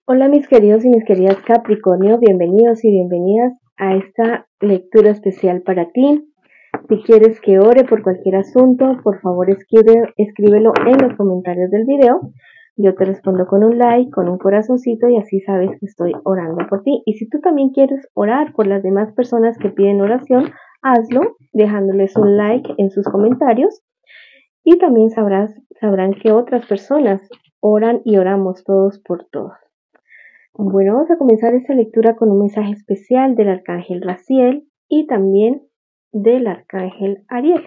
Hola mis queridos y mis queridas Capricornio, bienvenidos y bienvenidas a esta lectura especial para ti. Si quieres que ore por cualquier asunto, por favor escríbelo en los comentarios del video. Yo te respondo con un like, con un corazoncito y así sabes que estoy orando por ti. Y si tú también quieres orar por las demás personas que piden oración, hazlo dejándoles un like en sus comentarios y también sabrán que otras personas oran y oramos todos por todos. Bueno, vamos a comenzar esta lectura con un mensaje especial del arcángel Raziel y también del arcángel Ariel.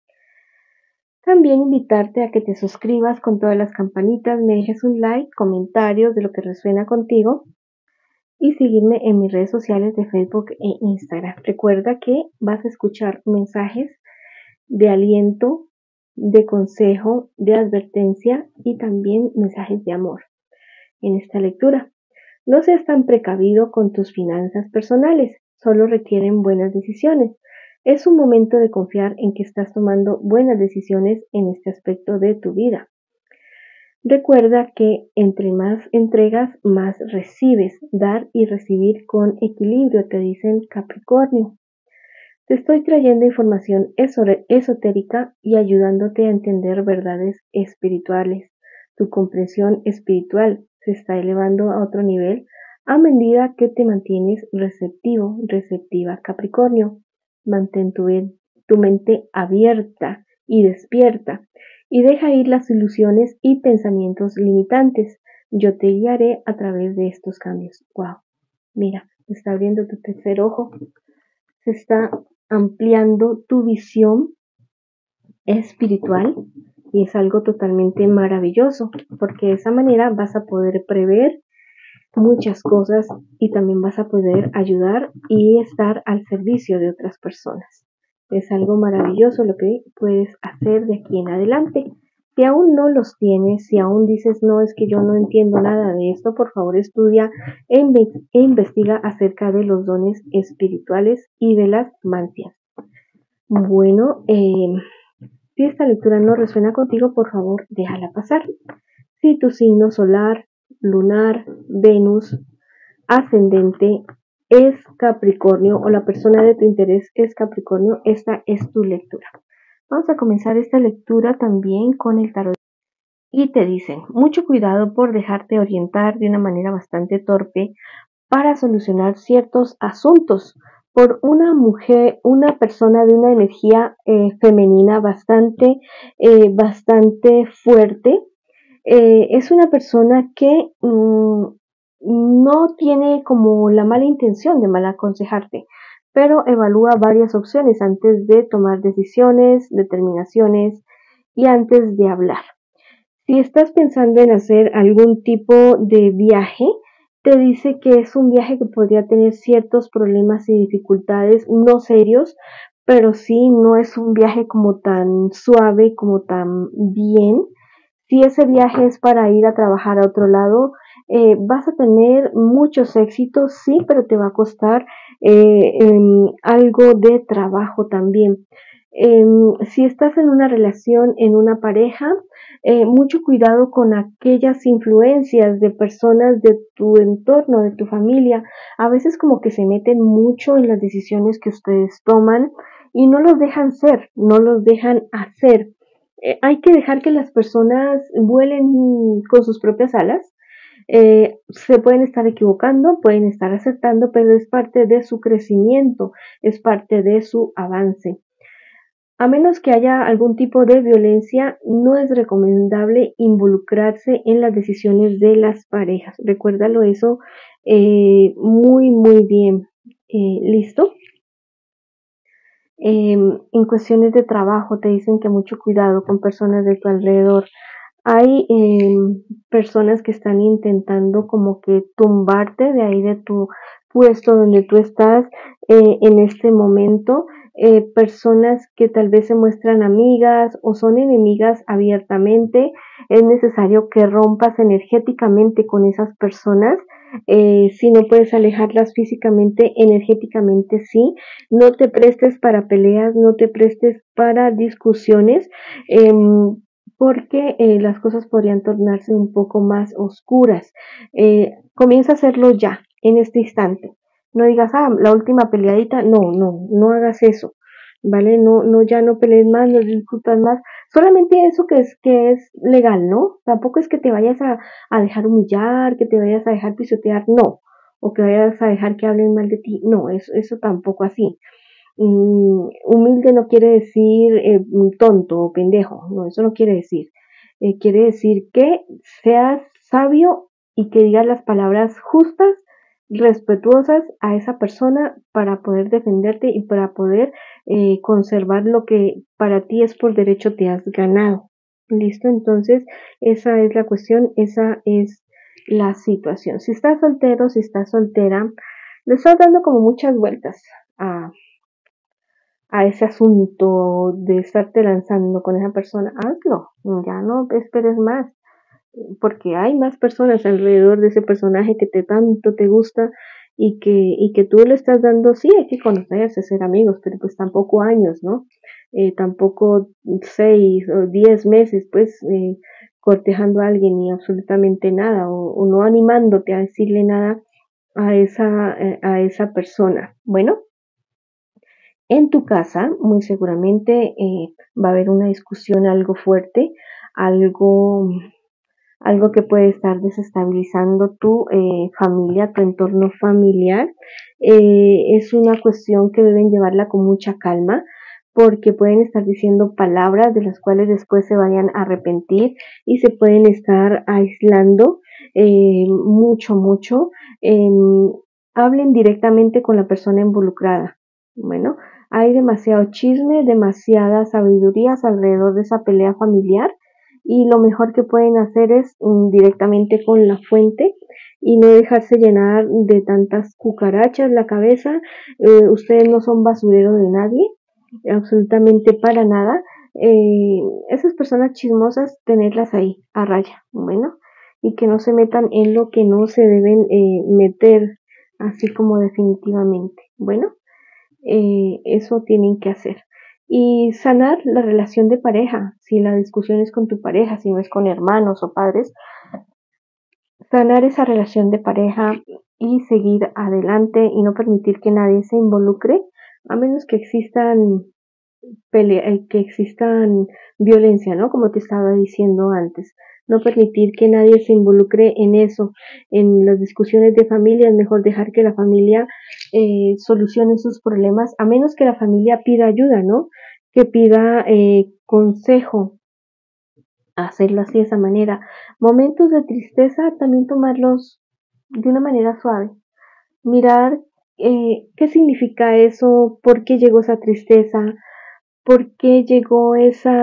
También invitarte a que te suscribas con todas las campanitas, me dejes un like, comentarios de lo que resuena contigo y seguirme en mis redes sociales de Facebook e Instagram. Recuerda que vas a escuchar mensajes de aliento, de consejo, de advertencia y también mensajes de amor en esta lectura. No seas tan precavido con tus finanzas personales, solo requieren buenas decisiones. Es un momento de confiar en que estás tomando buenas decisiones en este aspecto de tu vida. Recuerda que entre más entregas, más recibes. Dar y recibir con equilibrio, te dicen Capricornio. Te estoy trayendo información esotérica y ayudándote a entender verdades espirituales. Tu comprensión espiritual se está elevando a otro nivel a medida que te mantienes receptivo, receptiva, Capricornio. Mantén tu mente abierta y despierta y deja ir las ilusiones y pensamientos limitantes. Yo te guiaré a través de estos cambios. Wow, mira, te está abriendo tu tercer ojo, se está ampliando tu visión espiritual y es algo totalmente maravilloso porque de esa manera vas a poder prever muchas cosas y también vas a poder ayudar y estar al servicio de otras personas. Es algo maravilloso lo que puedes hacer de aquí en adelante. Si aún no los tienes, si aún dices, no, es que yo no entiendo nada de esto, por favor estudia e investiga acerca de los dones espirituales y de las mancias. Bueno, si esta lectura no resuena contigo, por favor déjala pasar. Si tu signo solar, lunar, Venus, ascendente es Capricornio o la persona de tu interés es Capricornio, esta es tu lectura. Vamos a comenzar esta lectura también con el tarot. Y te dicen, mucho cuidado por dejarte orientar de una manera bastante torpe para solucionar ciertos asuntos por una mujer, una persona de una energía femenina bastante fuerte. Es una persona que no tiene como la mala intención de mal aconsejarte, pero evalúa varias opciones antes de tomar decisiones, determinaciones y antes de hablar. Si estás pensando en hacer algún tipo de viaje, te dice que es un viaje que podría tener ciertos problemas y dificultades, no serios, pero sí no es un viaje como tan suave, como tan bien. Si ese viaje es para ir a trabajar a otro lado, vas a tener muchos éxitos, sí, pero te va a costar algo de trabajo también. Si estás en una relación, en una pareja, mucho cuidado con aquellas influencias de personas de tu entorno, de tu familia. A veces como que se meten mucho en las decisiones que ustedes toman y no los dejan ser, no los dejan hacer. Hay que dejar que las personas vuelen con sus propias alas. Se pueden estar equivocando, pueden estar acertando, pero es parte de su crecimiento, es parte de su avance. A menos que haya algún tipo de violencia, no es recomendable involucrarse en las decisiones de las parejas. Recuérdalo eso muy bien. ¿Listo? En cuestiones de trabajo te dicen que mucho cuidado con personas de tu alrededor. Hay personas que están intentando como que tumbarte de ahí de tu puesto donde tú estás en este momento. Personas que tal vez se muestran amigas o son enemigas abiertamente. Es necesario que rompas energéticamente con esas personas. Si no puedes alejarlas físicamente, energéticamente sí. No te prestes para peleas, no te prestes para discusiones. Porque las cosas podrían tornarse un poco más oscuras. Comienza a hacerlo ya, en este instante. No digas, la última peleadita, no hagas eso, ¿vale? Ya no pelees más, no discutas más, solamente eso que es legal, ¿no? Tampoco es que te vayas a dejar humillar, que te vayas a dejar pisotear, no, o que vayas a dejar que hablen mal de ti, no, eso tampoco así. Humilde no quiere decir tonto o pendejo, no, eso no quiere decir. Quiere decir que seas sabio y que digas las palabras justas, respetuosas a esa persona para poder defenderte y para poder conservar lo que para ti es por derecho te has ganado. ¿Listo? Entonces, esa es la cuestión, esa es la situación. Si estás soltero, si estás soltera, le estás dando como muchas vueltas a ese asunto de estarte lanzando con esa persona, hazlo, ya no esperes más, porque hay más personas alrededor de ese personaje que tanto te gusta y que tú le estás dando, sí, hay que conocerse, ser amigos, pero pues tampoco años, ¿no? Tampoco 6 o 10 meses, pues, cortejando a alguien y absolutamente nada, o no animándote a decirle nada a esa persona. Bueno, en tu casa, muy seguramente va a haber una discusión algo fuerte, algo, algo que puede estar desestabilizando tu familia, tu entorno familiar. Es una cuestión que deben llevarla con mucha calma porque pueden estar diciendo palabras de las cuales después se vayan a arrepentir y se pueden estar aislando mucho. Hablen directamente con la persona involucrada. Bueno, hay demasiado chisme, demasiadas sabidurías alrededor de esa pelea familiar y lo mejor que pueden hacer es directamente con la fuente y no dejarse llenar de tantas cucarachas la cabeza. Ustedes no son basurero de nadie, absolutamente para nada. Esas personas chismosas, tenerlas ahí a raya, bueno, y que no se metan en lo que no se deben meter, así como definitivamente. Bueno, eso tienen que hacer. Y sanar la relación de pareja, si la discusión es con tu pareja, si no es con hermanos o padres, sanar esa relación de pareja y seguir adelante y no permitir que nadie se involucre, a menos que existan que existan violencia, ¿no? Como te estaba diciendo antes. No permitir que nadie se involucre en eso, en las discusiones de familia, es mejor dejar que la familia solucione sus problemas, a menos que la familia pida ayuda, ¿no? Que pida consejo, hacerlo así de esa manera. Momentos de tristeza, también tomarlos de una manera suave. Mirar qué significa eso, por qué llegó esa tristeza, por qué llegó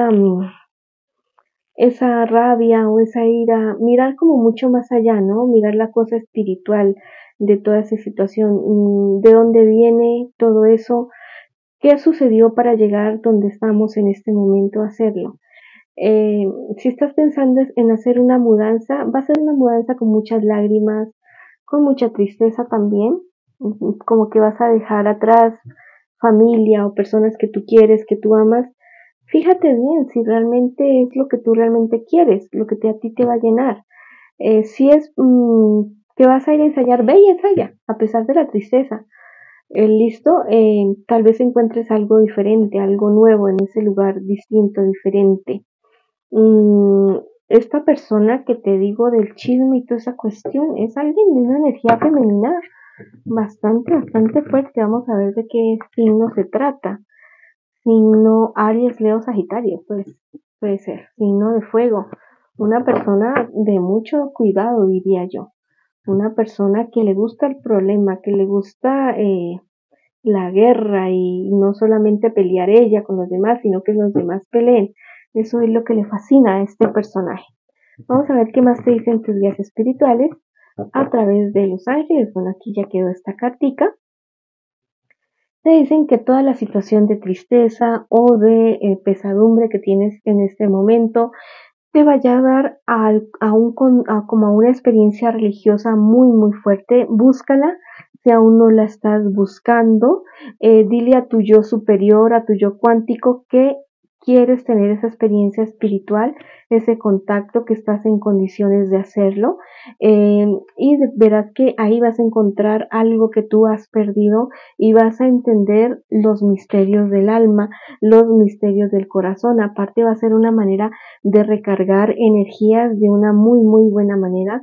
esa rabia o esa ira, mirar como mucho más allá, ¿no? Mirar la cosa espiritual de toda esa situación, de dónde viene todo eso, qué sucedió para llegar donde estamos en este momento a hacerlo. Eh, si estás pensando en hacer una mudanza, va a ser una mudanza con muchas lágrimas, con mucha tristeza también, como que vas a dejar atrás familia o personas que tú quieres, que tú amas. Fíjate bien si realmente es lo que tú realmente quieres, lo que a ti te va a llenar. Si es que vas a ir a ensayar, ve y ensaya, a pesar de la tristeza. Listo, tal vez encuentres algo diferente, algo nuevo en ese lugar distinto, diferente. Esta persona que te digo del chisme y toda esa cuestión es alguien de una energía femenina bastante fuerte. Vamos a ver de qué signo se trata. Signo Aries, Leo, Sagitario, pues puede ser. Signo de fuego. Una persona de mucho cuidado, diría yo. Una persona que le gusta el problema, que le gusta la guerra y no solamente pelear ella con los demás, sino que los demás peleen. Eso es lo que le fascina a este personaje. Vamos a ver qué más te dicen tus guías espirituales a través de los ángeles. Bueno, aquí ya quedó esta cartica. Te dicen que toda la situación de tristeza o de pesadumbre que tienes en este momento te va a llevar como a una experiencia religiosa muy fuerte. Búscala si aún no la estás buscando. Dile a tu yo superior, a tu yo cuántico, que quieres tener esa experiencia espiritual, ese contacto, que estás en condiciones de hacerlo, y verás que ahí vas a encontrar algo que tú has perdido y vas a entender los misterios del alma, los misterios del corazón. Aparte va a ser una manera de recargar energías de una muy, muy buena manera.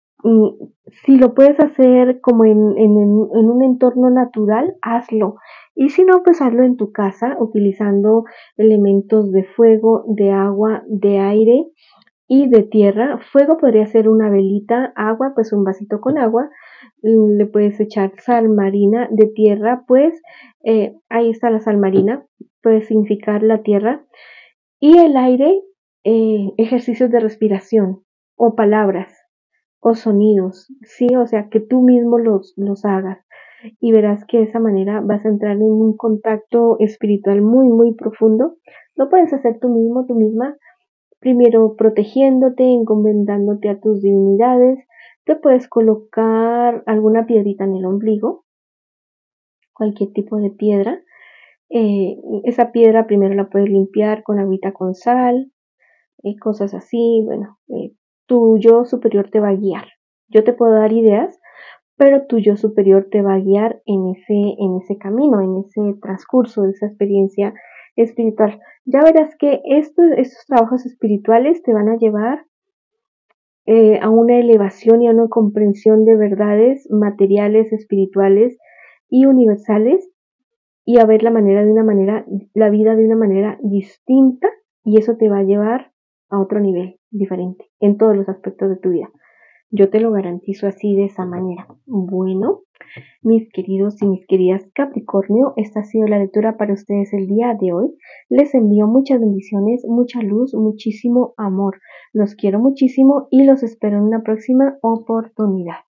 Si lo puedes hacer como en un entorno natural, hazlo. Y si no, pues hazlo en tu casa utilizando elementos de fuego, de agua, de aire y de tierra. Fuego podría ser una velita, agua, pues un vasito con agua. Le puedes echar sal marina. De tierra, pues ahí está la sal marina, puede significar la tierra. Y el aire, ejercicios de respiración o palabras o sonidos, sí, o sea, que tú mismo los hagas y verás que de esa manera vas a entrar en un contacto espiritual muy, muy profundo. Lo puedes hacer tú mismo, tú misma, primero protegiéndote, encomendándote a tus divinidades. Te puedes colocar alguna piedrita en el ombligo, cualquier tipo de piedra. Esa piedra primero la puedes limpiar con agüita con sal, cosas así. Bueno, tu yo superior te va a guiar. Yo te puedo dar ideas, pero tu yo superior te va a guiar en ese camino, en ese transcurso de esa experiencia espiritual. Ya verás que estos trabajos espirituales te van a llevar a una elevación y a una comprensión de verdades materiales, espirituales y universales, y a ver la vida de una manera distinta, y eso te va a llevar a otro nivel diferente en todos los aspectos de tu vida. Yo te lo garantizo así, de esa manera. Bueno, mis queridos y mis queridas Capricornio, esta ha sido la lectura para ustedes el día de hoy. Les envío muchas bendiciones, mucha luz, muchísimo amor. Los quiero muchísimo y los espero en una próxima oportunidad.